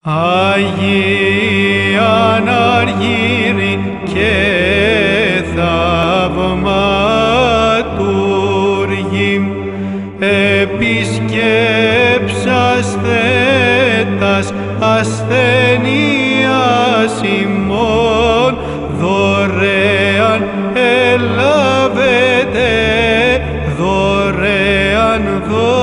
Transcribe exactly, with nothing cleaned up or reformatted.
Αγίαν Αργύρι και θαυματούργοι, επισκέψαστε τας ασθενείας ημών, δωρεάν ελάβετε, δωρεάν δωρεάν.